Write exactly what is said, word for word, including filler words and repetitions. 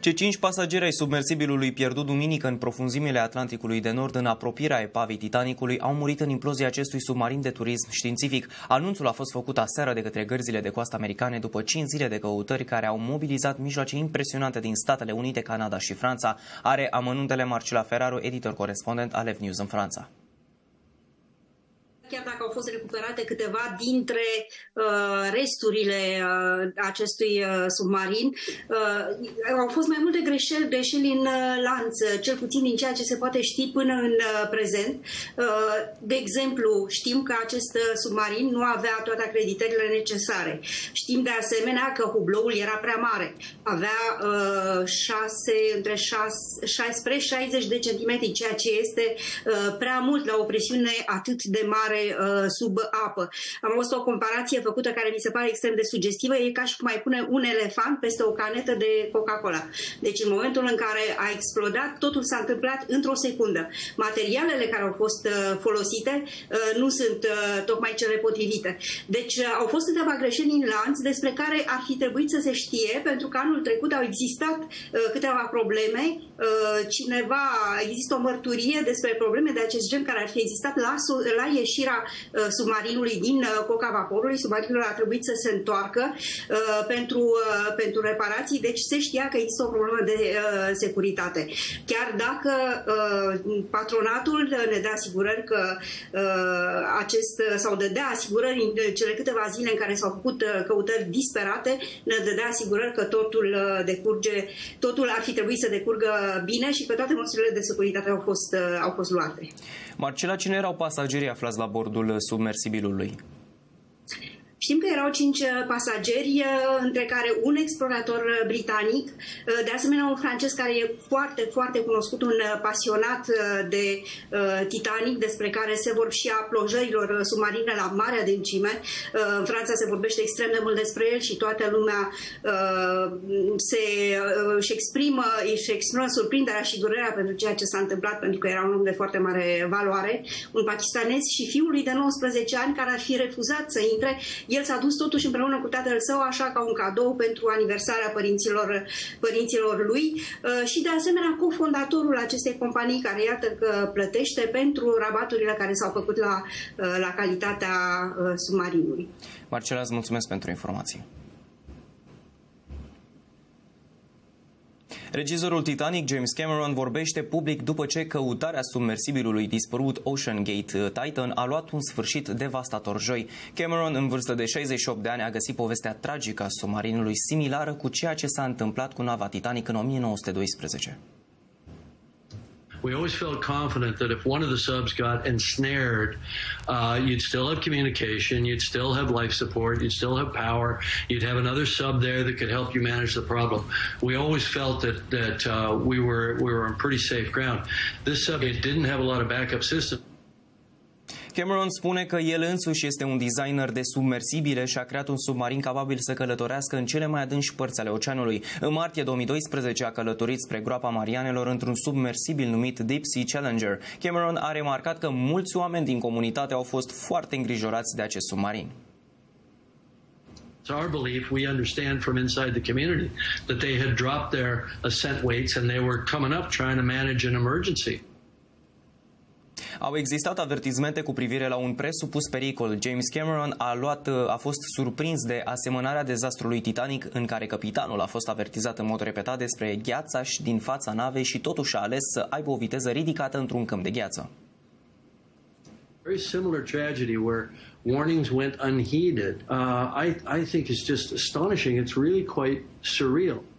Cei cinci pasageri ai submersibilului pierdut duminică în profunzimile Atlanticului de Nord în apropierea epavei Titanicului au murit în implozia acestui submarin de turism științific. Anunțul a fost făcut aseară de către gărzile de coastă americane după cinci zile de căutări care au mobilizat mijloace impresionante din Statele Unite, Canada și Franța. Are amănuntele Marcela Ferraro, editor corespondent al F News în Franța. Chiar dacă au fost recuperate câteva dintre uh, resturile uh, acestui uh, submarin, uh, au fost mai multe greșeli, greșeli în uh, lanț, cel puțin din ceea ce se poate ști până în uh, prezent. Uh, de exemplu, știm că acest uh, submarin nu avea toate acreditările necesare. Știm de asemenea că hubloul era prea mare. Avea uh, șase, între șaisprezece șaizeci de centimetri, ceea ce este uh, prea mult la o presiune atât de mare sub apă. Am văzut o comparație făcută care mi se pare extrem de sugestivă. E ca și cum ai pune un elefant peste o canetă de Coca-Cola. Deci în momentul în care a explodat, totul s-a întâmplat într-o secundă. Materialele care au fost folosite nu sunt tocmai cele potrivite. Deci au fost câteva greșeli în lanț despre care ar fi trebuit să se știe, pentru că anul trecut au existat câteva probleme. Cineva, există o mărturie despre probleme de acest gen care ar fi existat la, la ieșirea submarinului din coca vaporului. Submarinul a trebuit să se întoarcă uh, pentru, uh, pentru reparații, deci se știa că există o problemă de uh, securitate. Chiar dacă uh, patronatul ne dă asigurări că uh, acest, sau dădea asigurări în cele câteva zile în care s-au făcut uh, căutări disperate, ne dădea asigurări că totul uh, decurge, totul ar fi trebuit să decurgă bine și că toate măsurile de securitate au fost, uh, au fost luate. Marcela, cine erau pasagerii aflați la bordul submersibilului? Știm că erau cinci pasageri, între care un explorator britanic, de asemenea un francez care e foarte, foarte cunoscut, un pasionat de Titanic, despre care se vor și a plonjărilor submarine la mare adâncime. În Franța se vorbește extrem de mult despre el și toată lumea se, își, exprimă, își exprimă surprinderea și durerea pentru ceea ce s-a întâmplat, pentru că era un om de foarte mare valoare, un pakistanez și fiul lui de nouăsprezece ani care ar fi refuzat să intre. El s-a dus totuși împreună cu tatăl său, așa ca un cadou pentru aniversarea părinților, părinților lui și de asemenea cofondatorul acestei companii care iată că plătește pentru rabaturile care s-au făcut la, la calitatea submarinului. Marcela, îți mulțumesc pentru informații. Regizorul Titanic, James Cameron, vorbește public după ce căutarea submersibilului dispărut Ocean Gate Titan a luat un sfârșit devastator joi. Cameron, în vârstă de șaizeci și opt de ani, a găsit povestea tragică a submarinului similară cu ceea ce s-a întâmplat cu nava Titanic în o mie nouă sute doisprezece. We always felt confident that if one of the subs got ensnared, uh, you'd still have communication, you'd still have life support, you'd still have power, you'd have another sub there that could help you manage the problem. We always felt that that uh, we were we were on pretty safe ground. This sub, it didn't have a lot of backup systems. Cameron spune că el însuși este un designer de submersibile și a creat un submarin capabil să călătorească în cele mai adânci părți ale oceanului. În martie două mii doisprezece a călătorit spre groapa Marianelor într-un submersibil numit Deep Sea Challenger. Cameron a remarcat că mulți oameni din comunitate au fost foarte îngrijorați de acest submarin. It's our belief, we understand from inside the community, that they had dropped their ascent weights and they were coming up trying to manage an emergency. Au existat avertizmente cu privire la un presupus pericol. James Cameron a, luat, a fost surprins de asemănarea dezastrului Titanic, în care capitanul a fost avertizat în mod repetat despre gheața și din fața navei și totuși a ales să aibă o viteză ridicată într-un câmp de gheață. Very similar tragedy where warnings went unheeded. Uh, I, I think is just astonishing. It's really quite surreal.